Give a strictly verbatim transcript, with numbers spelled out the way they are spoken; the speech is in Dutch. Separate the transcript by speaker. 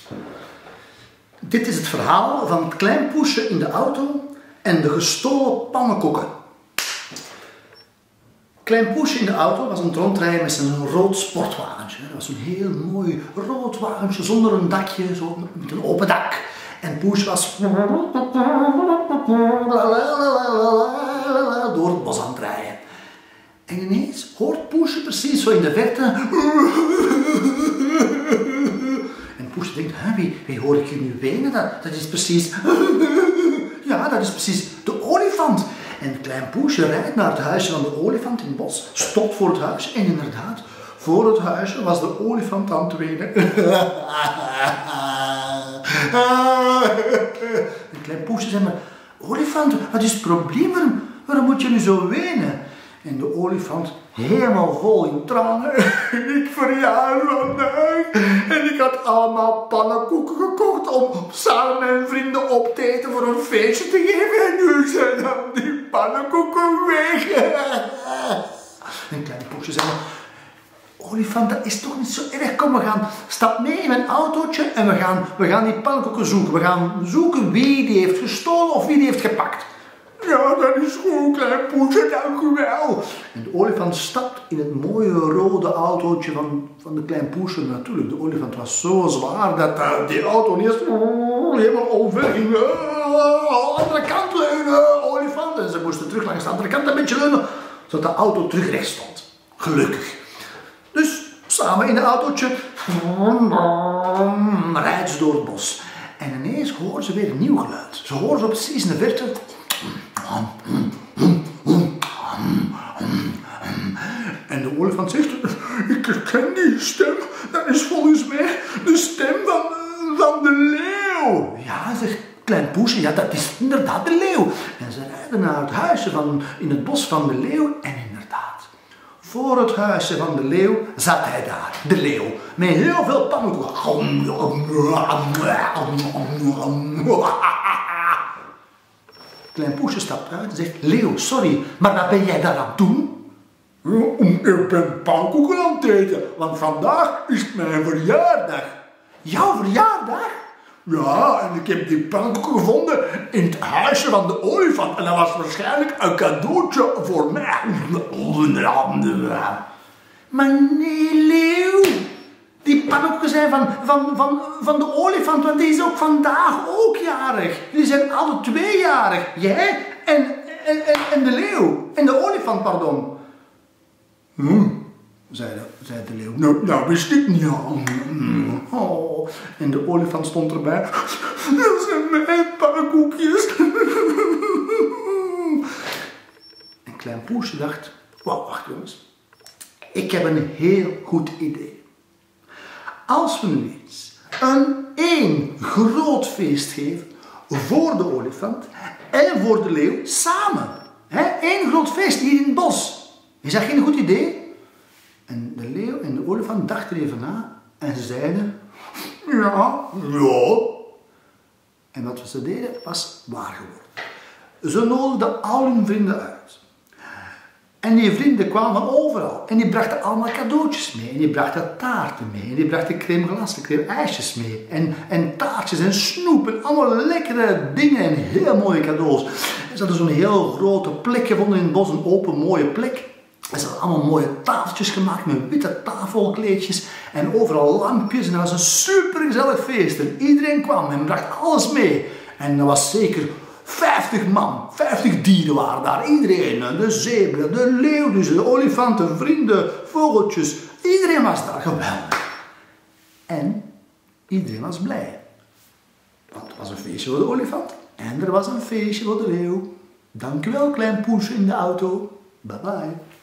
Speaker 1: Dit is het verhaal van het klein poesje in de auto en de gestolen pannenkoeken. Klein poesje in de auto was aan het rondrijden met zijn rood sportwagentje. Dat was een heel mooi rood wagentje zonder een dakje, zo met een open dak. En Poes was door het bos aan het rijden. En ineens hoort Poesje precies zo in de verte. En Poesje denkt, wie, wie hoor ik hier nu wenen? Dat, dat is precies... Ja, dat is precies de olifant. En klein Poesje rijdt naar het huisje van de olifant in het bos. Stopt voor het huisje en inderdaad, voor het huisje was de olifant aan het wenen. En klein Poesje zei maar, olifant, wat is het probleem? Waarom, waarom moet je nu zo wenen? En de olifant, helemaal vol in tranen. Ik verjaar vandaag. En ik had allemaal pannenkoeken gekocht om samen met mijn vrienden op te eten voor een feestje te geven. En nu zijn dan die pannenkoeken weg. En kleine Poesje zei maar, olifant, dat is toch niet zo erg. Kom, we gaan, stap mee in mijn autootje en we gaan, we gaan die pannenkoeken zoeken. We gaan zoeken wie die heeft gestolen of wie die heeft gepakt. Ja, dat is goed, klein Poesje, dank u wel. En de olifant stapt in het mooie rode autootje van, van de klein Poesje. Natuurlijk, de olifant was zo zwaar dat uh, die auto eerst uh, helemaal omver ging. Uh, uh, andere kant leunen, olifant. En ze moesten terug langs de andere kant een beetje leunen, zodat de auto terug recht stond. Gelukkig. Dus samen in het autootje rijden ze door het bos. En ineens horen ze weer een nieuw geluid. Ze horen zo precies in de verte. En de olifant zegt, ik herken die stem, dat is volgens mij de stem van, van de leeuw. Ja, zegt klein Poesje, ja, dat is inderdaad de leeuw. En ze rijden naar het huisje van, in het bos van de leeuw en inderdaad, voor het huisje van de leeuw zat hij daar, de leeuw, met heel veel pannenkoeken. Klein Poesje stapt uit en zegt, leeuw, sorry, maar wat ben jij daar aan het doen? Ik ben pannenkoeken aan het eten, want vandaag is mijn verjaardag. Jouw verjaardag? Ja, en ik heb die pannenkoeken gevonden in het huisje van de olifant. En dat was waarschijnlijk een cadeautje voor mij. Maar nee, leeuw. Die pannenkoeken zijn van, van, van, van de olifant, want die is ook vandaag ook jarig. Die zijn alle twee jarig. Jij en, en, en, en de leeuw. En de olifant, pardon. Hm, zei de, zei de leeuw. Nou, nou wist ik niet al. Oh, en de olifant stond erbij. Dat zijn mijn pannenkoekjes. En klein Poesje dacht, wow, wacht jongens. Ik heb een heel goed idee. Als we nu eens een één groot feest geven voor de olifant en voor de leeuw samen. Eén groot feest hier in het bos. Is dat geen goed idee? En de leeuw en de olifant dachten even na en ze zeiden, ja, ja. En wat ze deden was waar geworden. Ze nodigden al hun vrienden uit. En die vrienden kwamen van overal. En die brachten allemaal cadeautjes mee. En die brachten taarten mee. En die brachten crème glacé, crème ijsjes mee. En, en taartjes en snoep. En allemaal lekkere dingen en heel mooie cadeaus. En ze hadden zo'n heel grote plek gevonden in het bos. Een open mooie plek. En ze hadden allemaal mooie tafeltjes gemaakt met witte tafelkleedjes. En overal lampjes. En dat was een supergezellig feest. En iedereen kwam en bracht alles mee. En dat was zeker vijftig man, vijftig dieren waren daar. Iedereen, de zebra, de leeuw, de olifanten, vrienden, vogeltjes. Iedereen was daar, geweldig. En iedereen was blij. Want er was een feestje voor de olifant. En er was een feestje voor de leeuw. Dankjewel, klein Poesje in de auto. Bye bye.